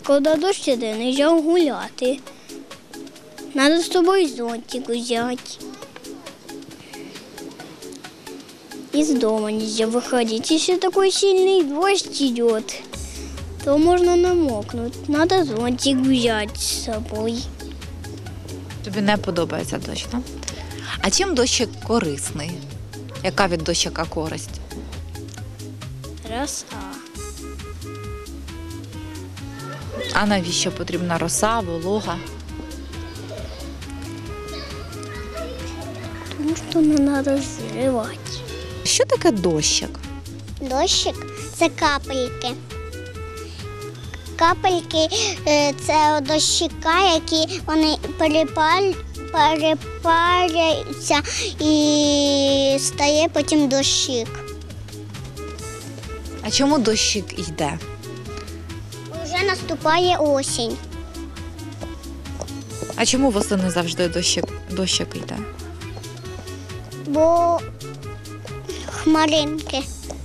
коли дощ іде, не можна гуляти. Треба з собою зонтик взяти. Из дома нельзя выходить. Если такой сильный дождь идет, то можно намокнуть. Надо зонтик взять с собой. Тобі не подобається дощ, так? А чим дощик корисний? Яка від дощика користь? Роса. А навіщо потрібна роса, волога? Потому что не надо зривати. Що таке дощик? Дощик – це капельки. Капельки – це дощика, які вони перепарюються і стає потім дощик. А чому дощик йде? Вже наступає осінь. А чому восени завжди дощик йде? Бо хмаринки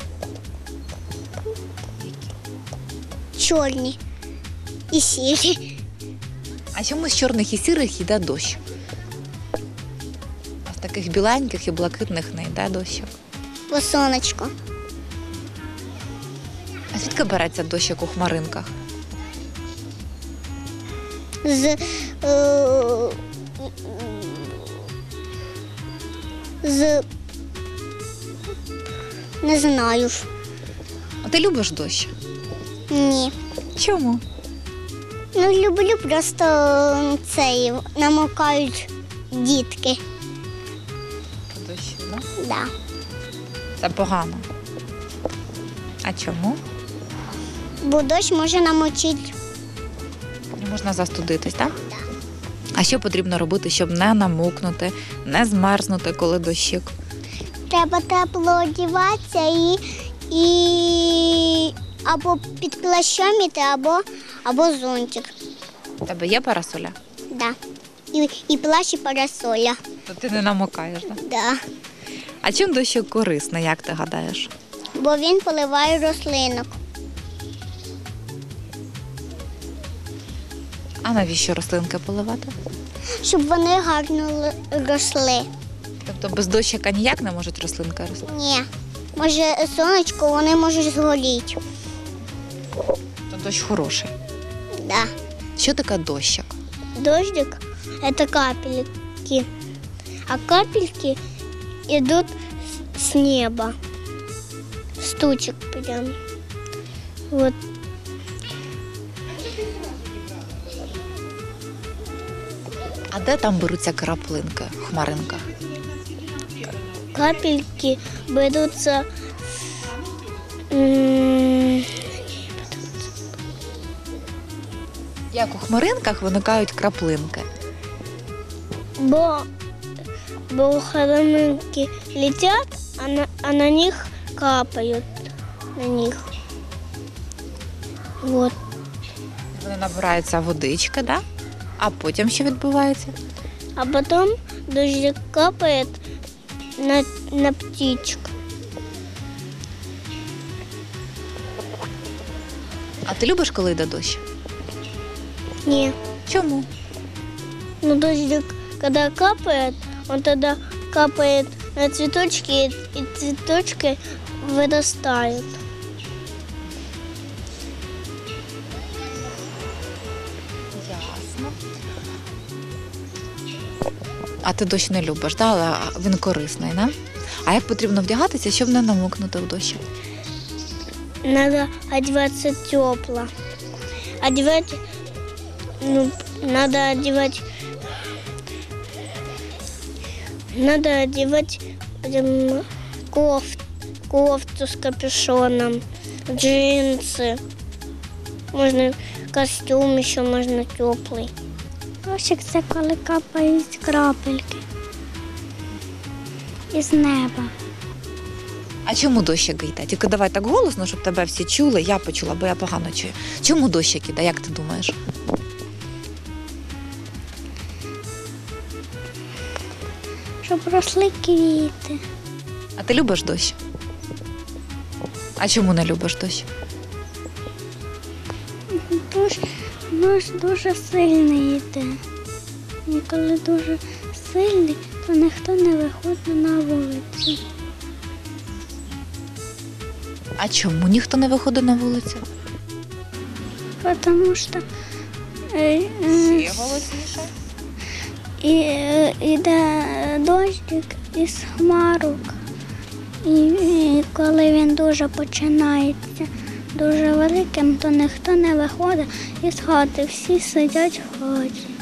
чорні і сірі. А чому з чорних і сірих йде дощ? А з таких біленьких і блакитних не йде дощик? Бо сонечко. А звідки береться дощик у хмаринках? Не знаю. А ти любиш дощ? Ні. Чому? Ну, люблю просто намокають дітки. По дощу, так? Да. Це погано. А чому? Бо дощ може намочити. Не можна застудитись, так? А що потрібно робити, щоб не намокнути, не змерзнути, коли дощик? Треба тепло одягатися і або під плащом іти, або зонтик. У тебе є парасоля? Да. І плащ, і парасоля. То ти не намокаєш, так? Да. А чим дощик корисний, як ти гадаєш? Бо він поливає рослинок. А навіщо рослинки поливати? Щоб вони гарно росли. Тобто без дощика ніяк не можуть рослинки рости? Ні. Може, сонечко, вони можуть згоріти. То дощ хороший. Да. Що таке дощик? Дождик – это капельки. А капельки идут с неба. С тучек прям. Вот. А де там беруться краплинки в хмаринках? Капельки берутся Як у хмаринках виникають краплинки? бо хмаринки летят, а на них капают. На них. Вот. Вони набираються водички, да? А потім що відбувається? А потом дождик капает на птичку. А ти любиш, коли йде дощ? Не. Чому? Ну, дождик, когда капает, он тогда капает на цветочки, и цветочки вырастают. Ясно. А ти дощ не любиш, да? Але він корисний, да? А як потрібно вдягатися, щоб не намокнути в дощі? Надо одеваться тепло. Надо одевать кофту с капюшоном, джинсы. Можно костюм еще можно теплый. Дощик – це коли капають крапельки із неба. А чому дощик йде? Тільки давай так голосно, щоб тебе всі чули, я почула, бо я погано чую. Чому дощик йде, як ти думаєш? Щоб росли квіти. А ти любиш дощ? А чому не любиш дощ? Дощ дуже сильний йде. І коли дуже сильний, то ніхто не виходить на вулицю. А чому ніхто не виходить на вулицю? Тому що Ще голосніше. іде дощик із хмарок. І коли він дуже починається дуже великим, то ніхто не виходить із хати, всі сидять в хаті.